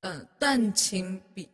淡情笔。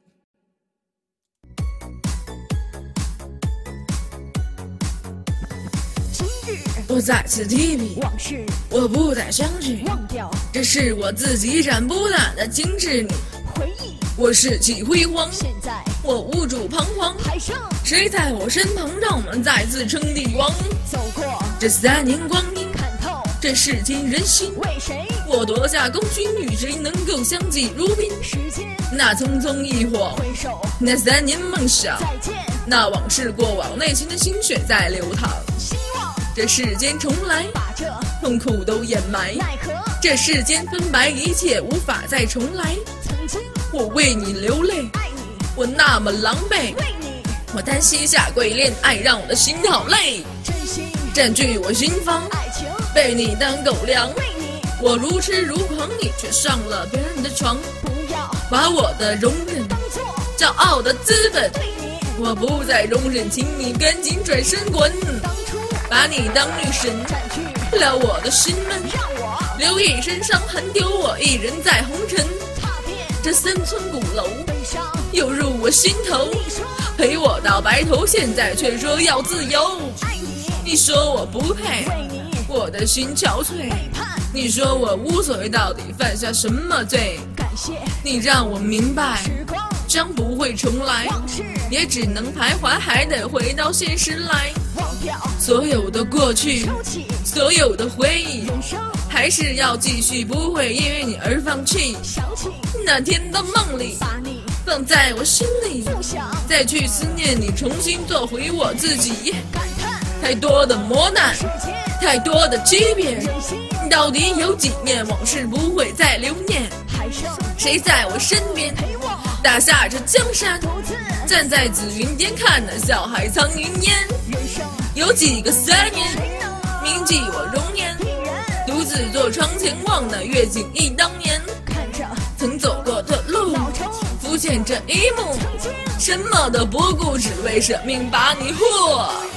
今日我再次提笔， 往事我不再相信， 忘掉， 这是我自己斩不断的精致你。 回忆我士气辉煌， 现在我无助彷徨， 台上谁在我身旁，让我们再次称帝王？ 走过这3年光阴， 看透这世间人心， 为谁我夺下功勋，与谁能够相敬如宾？ 时间那匆匆一晃， 回首那3年梦想， 再见， 那往事过往，内心的心血在流淌。 希望这世间重来， 把这痛苦都掩埋。 奈何这世间分白，一切无法再重来。 曾经我为你流泪， 爱你， 我那么狼狈， 为你我单膝下跪，恋爱让我的心好累， 真心占据我心房， 爱情被你当狗粮。 为你， 我如痴如狂，你却上了别人的床， 不要把我的容忍当作骄傲的资本， 对你我不再容忍，请你赶紧转身滚， 当初把你当女神占据， 了我的心门， 让我留一身伤痕，丢我一人在红尘。 踏遍这3村古楼悲伤， 又入我心头， 你说陪我到白头，现在却说要自由。 爱你， 你说我不配， 为你我的心憔悴。 背叛， 你说我无所谓，到底犯下什么罪？ 感谢你让我明白， 时光将不会重来， 往事也只能徘徊，还得回到现实来。 忘掉， 所有的过去， 收起所有的回忆， 人生， 还是要继续，不会因为你而放弃。 想起那天的梦里， 把你放在我心里， 不想再去思念你，重新做回我自己。 感叹太多的磨难， 世间太多的欺骗， 真心， 到底有几年往事不会再留念？ 还剩谁在我身边陪我打下这江山？ 独自站在紫云间，看那笑海苍云烟。 人生， 有几个3年， 谁能铭记我容颜？ 一人独自坐窗前，望那月景忆当年。 看着曾走过的路， 老城浮现这一幕， 曾经什么都不顾，只为舍命把你护。